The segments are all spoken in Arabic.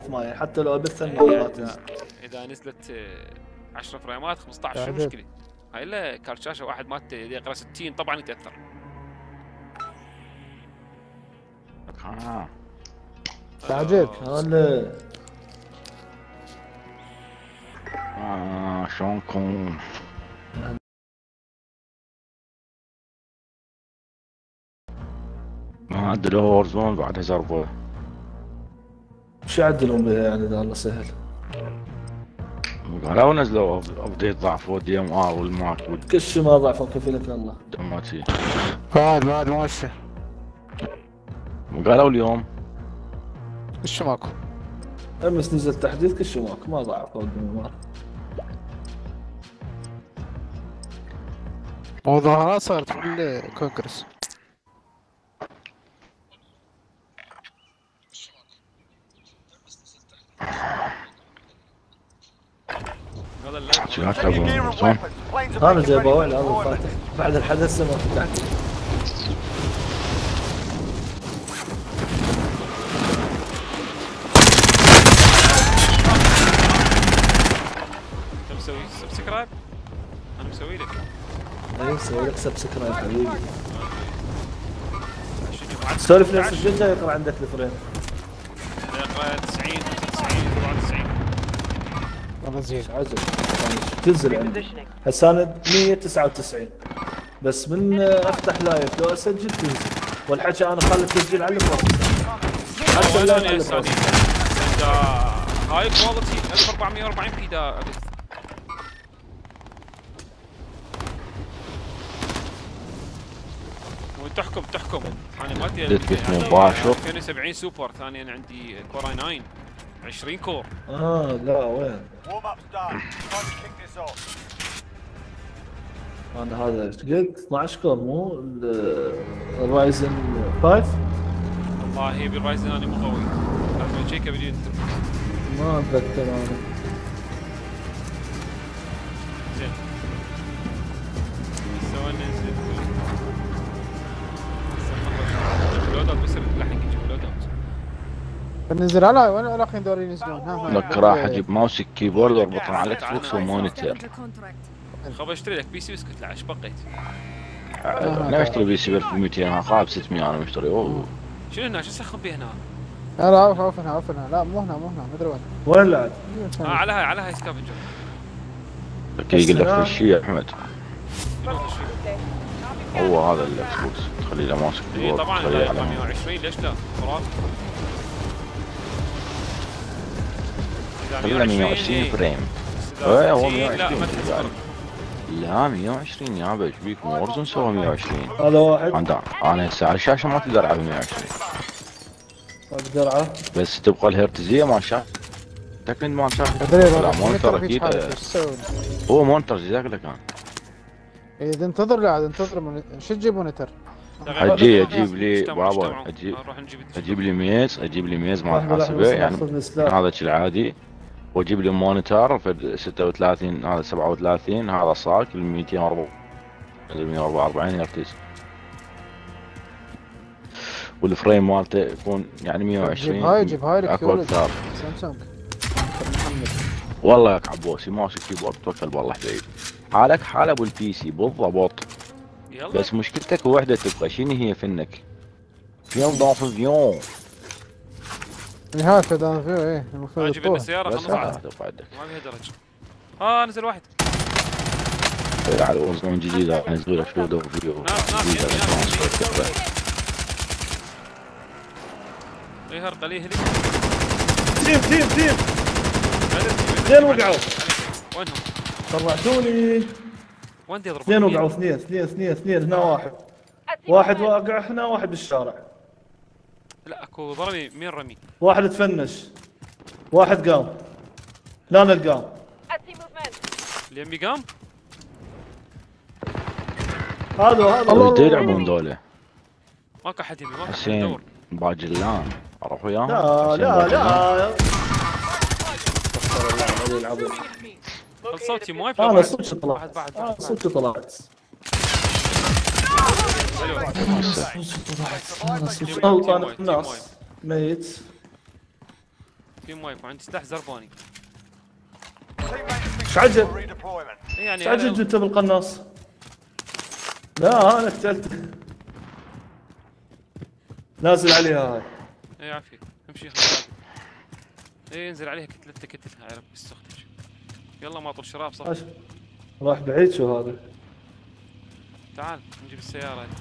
وقت معين حتى لو ابث ما تنزل. اذا نزلت 10 فريمات 15 شو المشكله؟ هاي الا كارت شاشه واحد مالته يقرا 60 طبعا يتاثر. ساجد هلا شلونكم؟ ما عدلوا وورزون بعد زربوه. شو يعدلون بها يعني اذا الله سهل؟ قالوا نزلوا ابديت ضعفوا دي ام ار والماك كل شيء ما ضعفوا كفيلك الله. والدماتي. بعد مؤشر. قالوا اليوم ايش ماكو؟ امس نزل تحديث كل شيء ماكو ما ضعفوا الدمار. مظاهرات صارت بالكونغرس. هذا اللعب شو تلعبون وورزون؟ انا جايبه وين هذا فاتح بعد الحدث ما فتحت. انت مسوي سبسكرايب؟ انا مسوي لك. اي مسوي لك سبسكرايب حبيبي. سولف نفس الجد يقرا عندك الفريم. يقرا 90 95 94. والله زين. عزل تنزل عندي هسه انا 199 بس من افتح لايف لو اسجل تنزل والحكي انا خلي التسجيل على البروسيسور حتى اللايف على البروسيسور. هاي كواليتي 1440 بي دا تحكم انا مالتي 270 سوبر ثانيا عندي كور اي 9 20 كور. لا وين انا هذا ايش قلت 12 كور مو الرايزن 5 والله بالرايزن انا مو قوي لازم تشيكه بدي ما اتذكر انا. زين سوى ننزل لودات بس الحين يجيب لودات. ننزل على وين الاخين دول ينزلون؟ لك راح اجيب ماوس كيبورد واربطهم على الاكس بوكس ومونيتر. خب اشتري لك بي سي واسكت لا ايش بقيت؟ انا اشتري بي سي ب 1200 انا خاب 600 انا مشتري. شنو هنا شو اسخن به هنا؟ لا عوف هنا لا مو هنا ما ادري وين. وين لعب؟ على هاي سكافنجر. يقول لك وش يا احمد؟ هو هذا الاكس بوكس تخلي له ماوس اي كيبورد. طبعا 120 ليش لا؟ خلينا 120 فريم. ايه هو 120 لا ما تحس لا 120 يابا ايش بيك وورزون سوى 120. هذا واحد انا هسه على الشاشه ما تقدر العب 120 اقدر على بس تبقى الهرتزيه مال الشاشه تكن مال الشاشه. لا مونيتر اكيد هو مونيتر جزاك لك كان. اذا انتظر لا انتظر شو تجيب مونيتر؟ اجيب لي بابا اجيب لي ميز مال حاسبه يعني هذا العادي واجيب لي مونيتر في 36 هذا 37 هذا صاك ال 144 هرتز والفريم مالته يكون يعني 120. جيب هاي لك اكو اكثر سامسونج. والله ياك عبوسي ماوس الكيبورد توكل بالله حبيبي. حالك حال ابو البي سي بالضبط. بس مشكلتك وحده تبقى شنو هي فنك؟ فيون ضاف فيون. نهاية فدان فيه ايه المفروض اجيب لنا سيارة خلص ما فيها درج. نزل واحد. على وزن جديد انزل لك شو فيديو يهر قليه هلي. تيم اثنين وقعوا. وينهم؟ طلعتوني. وين يضربون؟ اثنين وقعوا اثنين هنا واحد واقع هنا واحد بالشارع. لا اكو ضربي مين رمي؟ واحد تفنش واحد قام هنا القام اللي يمي قام؟ هذا ودي يلعبون دولة ماكو احد يبي ماكو احد حسين يدور. باجلان اروح وياهم. لا استغفر الله العلي العظيم. صوتي مو وايد. انا صوتي طلعت انا صوتي الناس ميت. تيم وايب وعندي سلاح زرباني. ايش عجب؟ يعني ايش عجب انت بالقناص؟ لا انا قتلته. نازل عليها هاي. اي عافية امشي خلاص. اي انزل عليها كتلتها يا رب استخدج. يلا ما طول شراب صح. راح بعيد شو هذا؟ تعال نجيب السيارة هاي.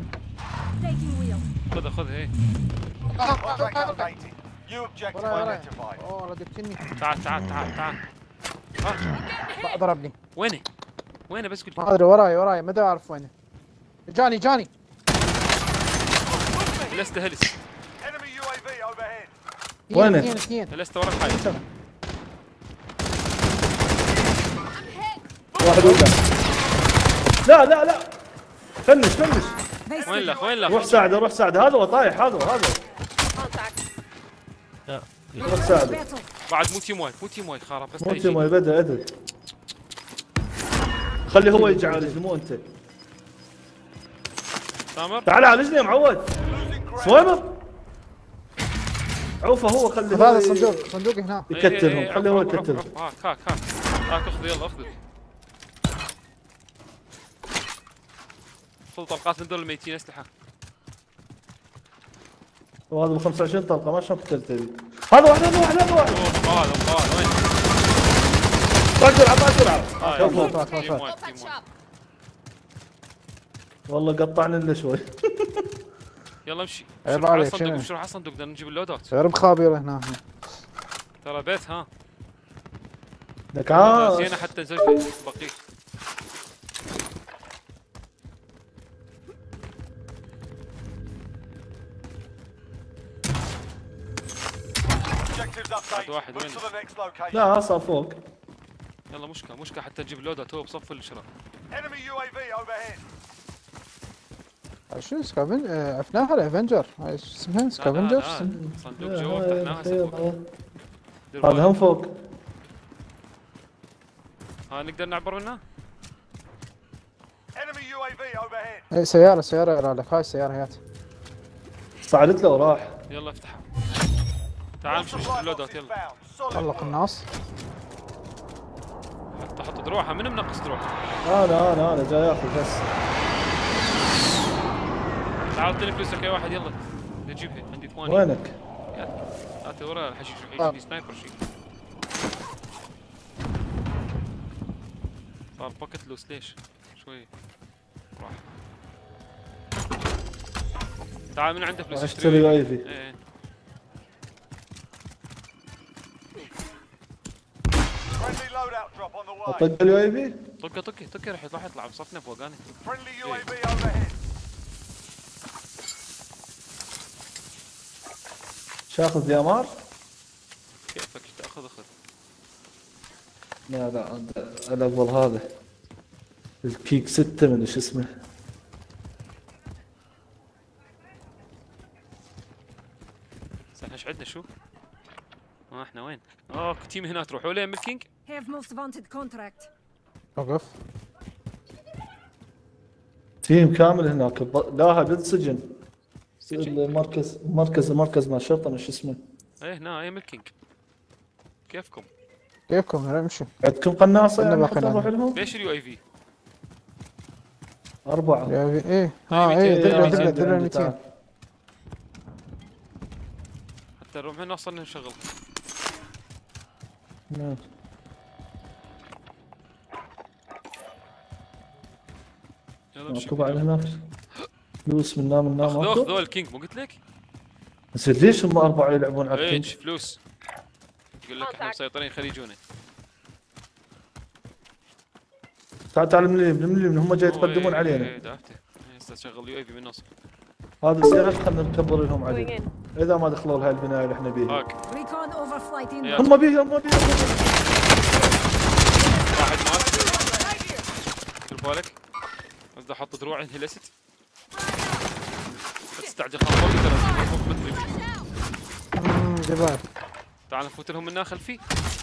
خذها اي. اوه ردتني. تعال. ضربني. وينه بس قلت. ما ادري وراي ما ادري اعرف وينه. جاني. لست هلس. وينه؟ اثنين. لست ورا الحي. واحد وقع. لا فنش. وين الاخ؟ روح ساعده هذا هو طايح هذا روح ساعده. بعد مو تيم واي خرب بس مو تيم واي بدأ خلي هو يجي يعالجني مو انت. سامر تعال عالجني يا معود. سويمر عوفه هو خلي هذا صندوق هنا يكتلهم. خلي هو يكتلهم. هاك اخذ يلا اخذ. خذ طلقات من دول الميتين اسلحه. وهذا ب 25 طلقه ما شلون قتلته ذي. هذا واحد هذا وين؟ طاق والله قطعنا لنا شوي. يلا امشي. عيب عليك روح على الصندوق بدنا نجيب اللودات. غير بخابير هنا. ترى بيت ها. لك عاش. زينه حتى نسوي بقيه. واحد وين؟ لا صار فوق. يلا مشكا حتى نجيب اللودات هو بصف الشراء. شو سكافن عرفناها الافنجر هاي شو اسمها سكافنجر صندوق جوا فتحناها. هذا هم فوق. ها نقدر نعبر منها؟ اي سيارة يرى لك. هاي السيارة هات صعدت له وراح. يلا افتحها. تعال نشوف اللودات يلا. طلق الناس. حط دروعها. من منقص دروعها؟ انا جاي اخذ بس. تعال اعطيني فلوسك يا واحد يلا. نجيبها عندي 8. وينك؟ هات ورا الحشيش يجيني سنايبر شيء. صار باكت لوس ليش؟ شوي راح. تعال من عنده فلوس اشتري وايفي. ايه اطق الوايفي؟ طقه راح يطلع بصفنا فوقاني. شاخذ ديامار؟ كيفك تاخذ اخذ. لا الاول هذا الكيك 6 من ايش اسمه. ايش عندنا شو؟ احنا وين؟ تيم هنا تروحوا لين ميلكينج؟ وقف. تيم كامل هناك. لا هذا السجن. المركز مال الشرطه مش اسمه. ايه هنا اي ميلكينج. كيفكم نمشي. عندكم قناصه يعني نروح لهم؟ ليش اليو اي في؟ 4 ايه دلع 200 حتى نروح هنا وصلنا نشغل. نعم. يلا امشي. مكتوب على هناك فلوس من نام اخذ ذول الكينج مو قلت لك؟ بس ليش هم 4 يلعبون على الكينج؟ ايش فلوس؟ يقول لك احنا مسيطرين خليجونا. تعال من هم جاي يتقدمون علينا. ايه دافته. هسه شغل يو اي في من النص. هذا السيارات خلينا نكبر لهم عليه. اذا ما دخلوا لهاي البنايه اللي احنا بيها. هم بيها. واحد مات. شوف بالك. بس احط دروعي انهلست. لا تستعجل خلاص جبال. تعال نفوت لهم منها خلفي.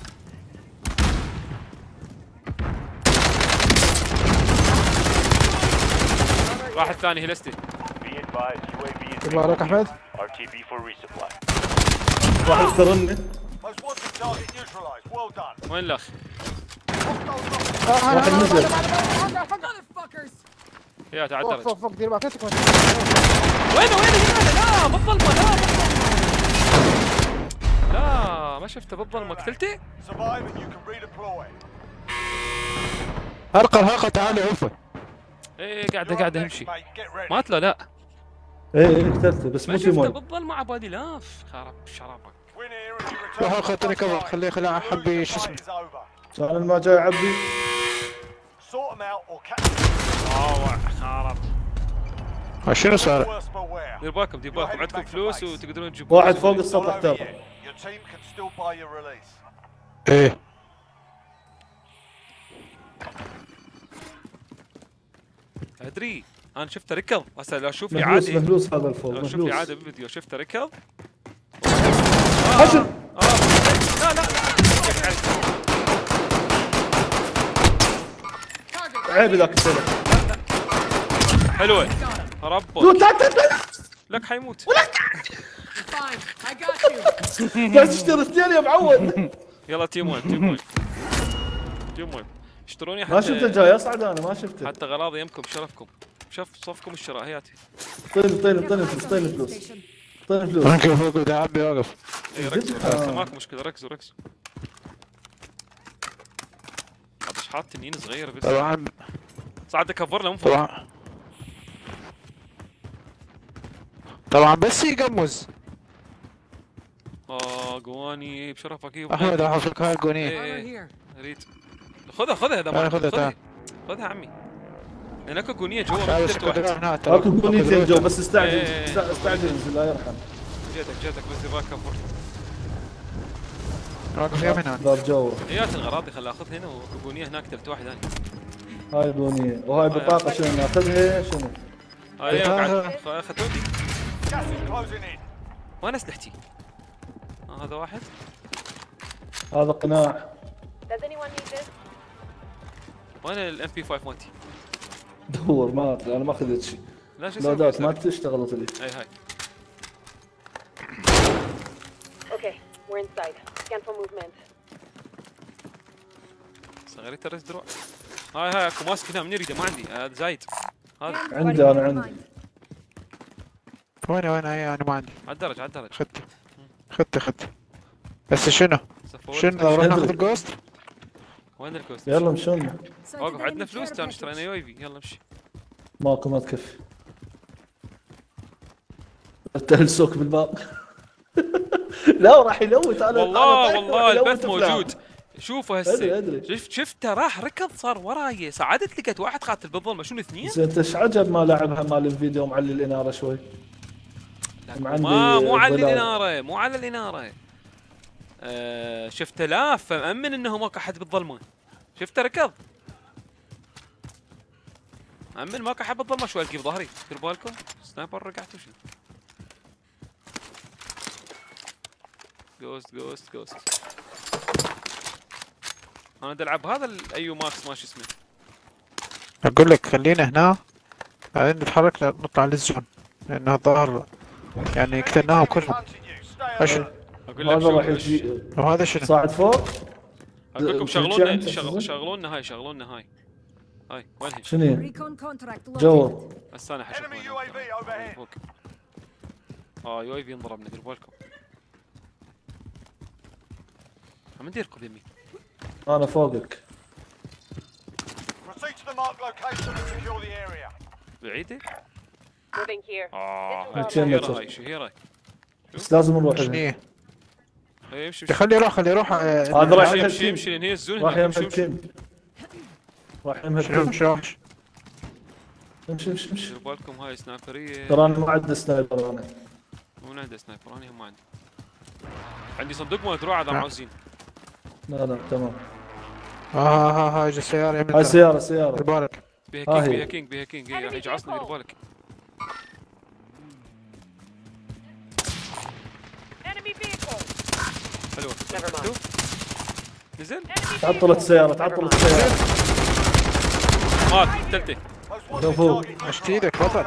واحد ثاني هلستي. تبارك احمد. واحد ترني. وين الاخ؟ واحد نزل. يا تعال فوق دير بالك وينه لا بالظلمه لا ما شفته بالظلمه قتلته؟ هرقل تعال عفوا. ايه قاعده امشي مات له لا ايه قتلته بس ما مو في شفته مول. بالظلمه عبادي لاف خرب شرابك. روح هرقل اعطيني كفر خليه حبي شو اسمه. انا ما جاي اعبي. خرب. شنو صار؟ دير بالكم عندكم فلوس وتقدرون تجيبون واحد فوق السطح ترى. ايه ادري انا شفته ركض هسه لو اشوف لي مهلوس عادي مهلوس هذا الفوق لو مهلوس. اشوف لي عادي بالفيديو شفته ركض حشر. لا عيب ذاك السلاح. حلوه ربك لك حيموت قاعد تشتري اثنين يا معود. يلا تيم 1 اشتروني حتى ما شفته جاي اصعد انا ما شفته. حتى غراضي يمكم شرفكم شوف صفكم الشراء هياتي. طين فلوس. ركب فوق بدي اعبي واقف. اي ركزوا ماكو مشكله ركزوا هذا شحات تنين صغير بس طبعا صعد كفر له من فوق طبعا بس يقمز. قواني بشرفك احمد راح افك هاي القونيه. اريد خذها اذا ما خذها عمي هناك قونيه جوا اكو قونيتين جوا بس استعجل الله يرحم. جاتك بس يبغى كفر واقف يم هنا باب جوا. هيات الغراضي خل اخذ هنا وقونيه هناك تلت واحد ثاني. هاي قونيه وهاي بطاقه شنو ناخذها شنو؟ هاي اخذت ودي وين اسلحتي؟ هذا واحد هذا قناع. وين الام بي 5 مالتي؟ دور ما ادري انا ما اخذت شيء. لا شو لودات ما اشتغلت لي. هاي صغيرة الرز دروع. هاي اكو ماسك هنا من يريده ما عندي هذا زايد هذا عندي وين هي انا ما عندي. على الدرج خدته بس شنو لو رحنا ناخذ الجوست. وين الكوست؟ يلا مشون. واقف عندنا فلوس ترى اشترينا يو اي في يلا امشي. ماكو ما تكفي. تهلسوك بالباب. لا راح يلوت انا والله البث موجود. شوفوا هسه أدري. شفته راح ركض صار وراي سعادت لقيت واحد قاتل بالظلمه شنو اثنين؟ زين انت ايش عجب ما لعبها مال الفيديو معلي الاناره شوي؟ مو على الاناره شفته لاف فمأمن انه ماكو احد بالظلمه شفته ركض مأمن ماكو احد بالظلمه شوي القي بظهري دير بالكم سنايبر رقعت وشو جوست انا بدي العب هذا الايو ماكس ما شو اسمه اقول لك خلينا هنا بعدين نتحرك نطلع للزون لانه الظاهر يعني قتلناهم كلهم. اقول لك هذا راح يجي وهذا شنو؟ صاعد فوق. اقول لكم شغلونا هاي وين هي؟ شنو هي؟ جوا بس انا حشوف فوق. يو اي في انضربنا دير بالكم. من ديركم يمين؟ انا فوقك. بعيدة؟ شهيرة بس لازم نروح شنو يمشي خليه يروح هذا راح يمشي لان هي الزون راح يمشي امشي دير بالكم هاي سنايبرية. ترى انا ما عندي سنايبر انا. مو عندي سنايبر انا هم عندي صندوق مال دروع هذا معوزين. لا تمام. هاي السيارة يمين. هاي سيارة دير بالك. بيها كينج راح يجي عصني دير بالك. حلوة نزل تعطلت السيارة مات قتلته فوق. اشتي ايدك بطل.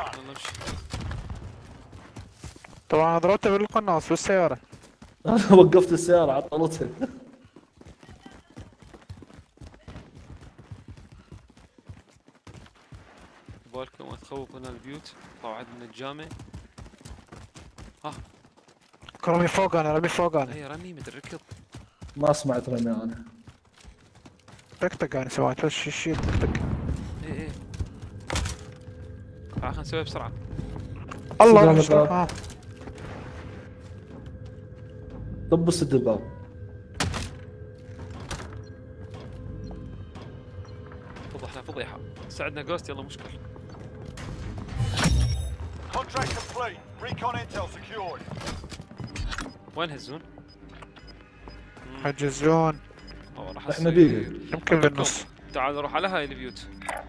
طبعا ضربته بالقناص بالسيارة. انا وقفت السيارة عطلتها. تخوف هنا البيوت. طلعت من الجامع. ها رمي فوق انا، رمي فوق انا. اي رمي مدري ركض. ما سمعت رمي انا. طقطق انا سويت بس الشيء طقطق. اي تعال خلينا نسويها بسرعة. الله يستر. طب سد الباب. فضحنا فضيحة. ساعدنا جوست يلا مشكل. وين هالزون؟ حجزون. راح احنا بيه يمكن بالنص. تعال نروح على هاي البيوت.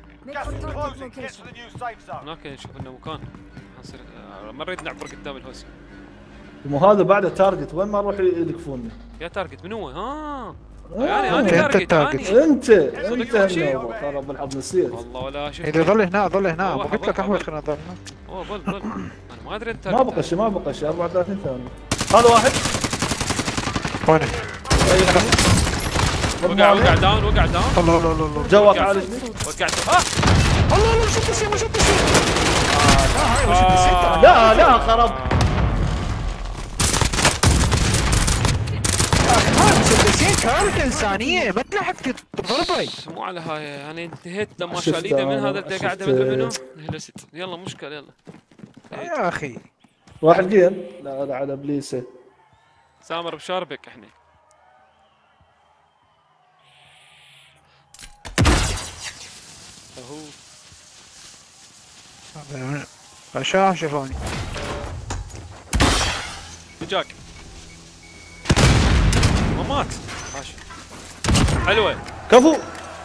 هناك نشوف لنا مكان. حنصير ما نريد نعبر قدام الهوس. مو هذا بعده تارجت، وين ما نروح يلقفوني. يا تارجت من هو؟ انا تارجت. انت النوبه ترى بالحظ نسيت. والله ولا شفت. اذا ظل هنا ظل هنا، قلت لك احمد خلينا نظل هنا. اوه ظل انا ما ادري انت. ما بقى شيء 34 ثانية. هذا واحد. وينه؟ وقع داون. الله جوك عالجني. وقعته. الله شد السيف ما شد السيف. لا خرب. كارثة إنسانية ما تلحقت تضربي. مو على هاي انا انتهيت لما شاليده من هذا اللي قاعد مدري منو. هلست يلا مشكلة يلا. يا اخي واحد جيم. لا على بليسه. سامر بشاربك احنا. اهو عشان شافوني. جاك ما مات. ماشي حلوة. كفو.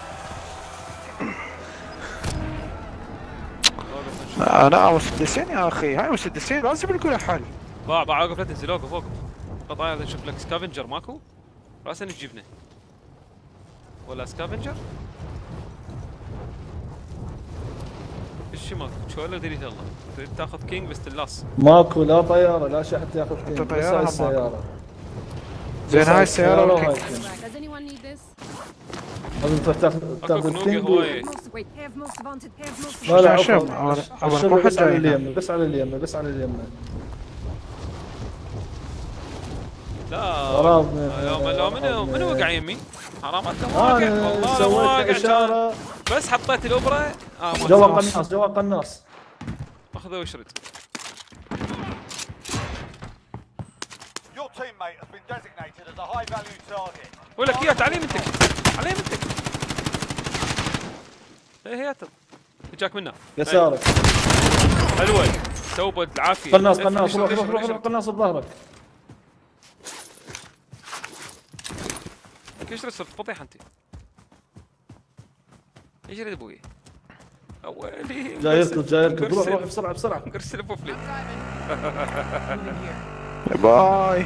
انا مسدسين يا اخي، هاي مسدسين لازم يكون له حل. باع اوقف لا تنزل اوقف. قطعة نشوف لك سكافنجر ماكو؟ راسا تجيبنا. ولا سكافنجر؟ ايش ماكو؟ شو ديريت الله؟ تريد تاخذ كينج بس تلاص. ماكو لا طيارة لا شيء حتى ياخذ كينج. بس هاي السيارة. زين هاي السيارة وهاي كينج. لازم تاخذ كينج. لا عفوا. بس على اليمين بس على اليمين. لا من وقع يمي؟ حرام عليك. انا سويت اشارة بس حطيت الاوبرا. جوا قناص. اخذه واشرد. ولك اياه تعال يمتك. على يمتك. هي جاك منه. يسارك. حلوة. توبة العافية. قناص روح قناص بظهرك. كيف صرت فضيحة انت؟ ايش يريد ابوي؟ اولي جاي يركض روح بسرعة. ارسل بوفلي. باي.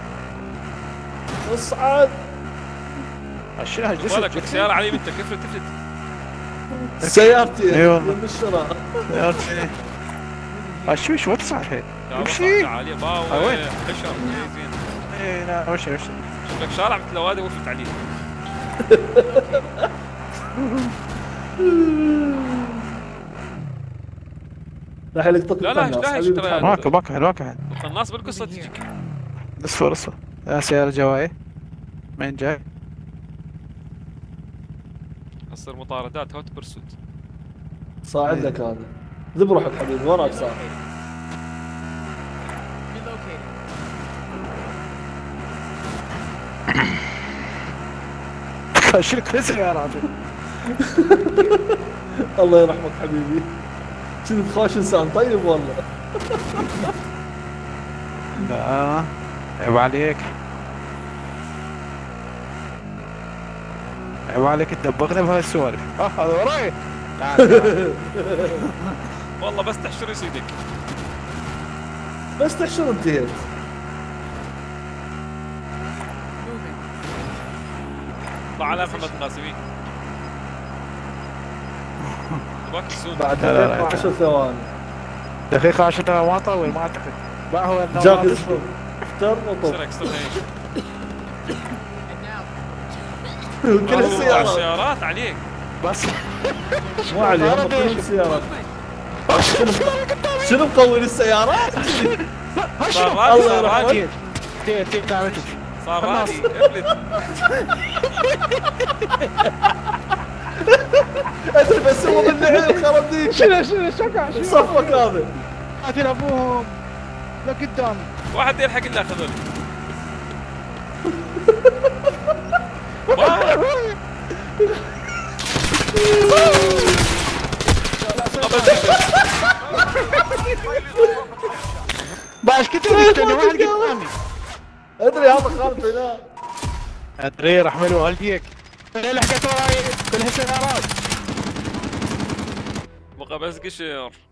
اصعد. شنو هالجسد؟ ولك السيارة علي منك كيف تفلت؟ سيارتي. ايوه بالشراء. سيارتي. شو تصعد الحين؟ امشي. عالية باو. وين؟ حشر زين. اي لا امشي. لك شارع مثل هذا وفلت عليه. راح يلقطك لا ماكو القناص بالقصة تجيك. بس فرصة. يا سيارة جواي. مين جاي؟ تصير مطاردات هوت برسوت. صاعد لك هذا. ذب روحك حبيبي وراك صاعد. شنو كل سيارات؟ الله يرحمك حبيبي. كنت خوش انسان طيب والله. لا عيب عليك. عيب عليك تدبغنا بهاي السوالف. هذا وراي. والله بس تحشر يصيدك. بس تحشر انتهيت. طلع على محمد القاسمي. تباك السون. بعد دقيقة 10 ثواني. دقيقة 10 ثواني ما طول ما اعتقد. ما هو جاك افتر وطب. كل السيارات عليك. بس مو عليهم كل السيارات. شنو مقوي السيارات؟ صار رادي تعبتك صار رادي افلت. ادري بس هو من العين خرب ديك. شنو شكا صفك هذا. قاتل ابوهم لقدام. واحد يلحق الا اخذوني. باش كنت قدامي واحد قدامي. ادري هذا خالف هنا. ادري راح ملوها لديك. لحقت وراي كلها سيارات. بقى بس قشر.